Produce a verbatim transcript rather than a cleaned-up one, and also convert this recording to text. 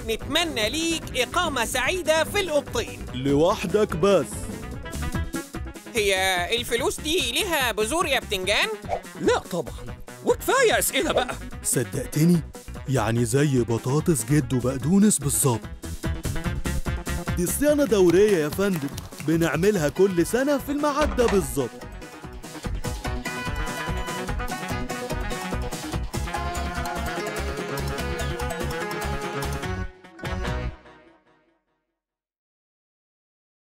نتمنى ليك إقامة سعيدة في القبطين. لوحدك بس. هي الفلوس دي ليها بذور يا بتنجان؟ لا طبعا، وكفاية أسئلة بقى. صدقتني؟ يعني زي بطاطس جد وبقدونس بالظبط. دي صيانة دورية يا فندم، بنعملها كل سنة في الميعاد ده بالظبط.